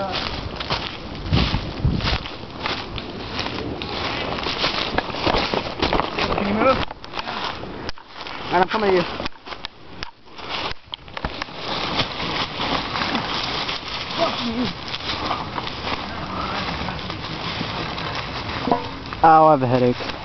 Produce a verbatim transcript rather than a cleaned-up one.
Can you move? I'm coming to you. Ow, I have a headache.